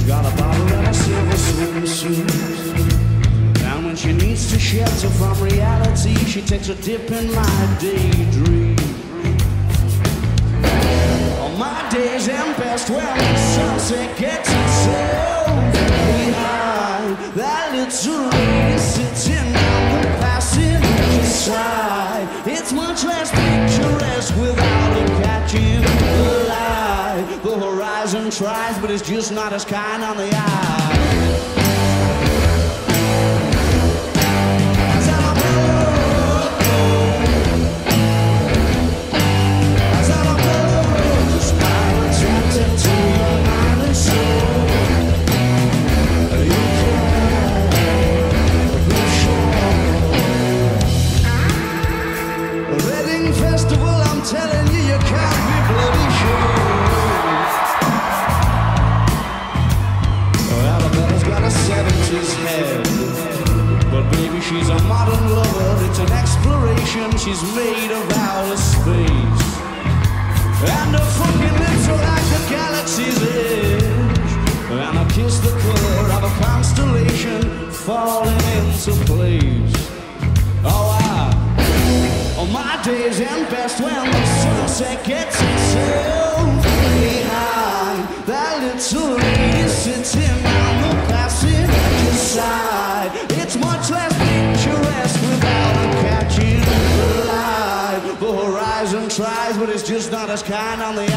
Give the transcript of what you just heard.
got a bottle and a silver swimsuit. And when she needs to shelter from reality, she takes a dip in my daydream. On my days end best when the sunset gets itself behind that little lady sitting on the passenger side. It's much less picturesque without her catching the light. The horizon tries, but it's just not as kind on the eye. Telling you, you can't be bloody sure. Oh, Arabella's got a 70s head, but baby, she's a modern lover. It's an exploration. She's made of outer space, and her fucking lips are like the galaxy's edge. And I kiss the color of a constellation falling into place. Oh, on my days end best when the sunset gets itself behind that little lady sitting on the passenger side. It's much less picturesque without her catching the light. The horizon tries, but it's just not as kind on the